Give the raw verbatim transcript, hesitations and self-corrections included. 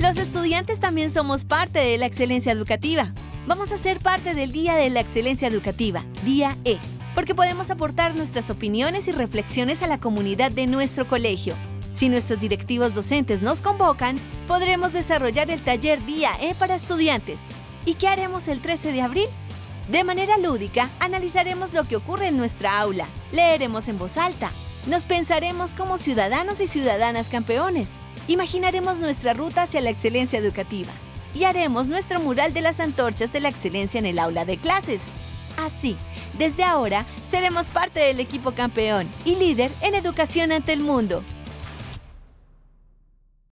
Los estudiantes también somos parte de la excelencia educativa. Vamos a ser parte del Día de la Excelencia Educativa, Día E, porque podemos aportar nuestras opiniones y reflexiones a la comunidad de nuestro colegio. Si nuestros directivos docentes nos convocan, podremos desarrollar el taller Día E para estudiantes. ¿Y qué haremos el trece de abril? De manera lúdica, analizaremos lo que ocurre en nuestra aula, leeremos en voz alta, nos pensaremos como ciudadanos y ciudadanas campeones, imaginaremos nuestra ruta hacia la excelencia educativa y haremos nuestro mural de las antorchas de la excelencia en el aula de clases. Así, desde ahora, seremos parte del equipo campeón y líder en educación ante el mundo.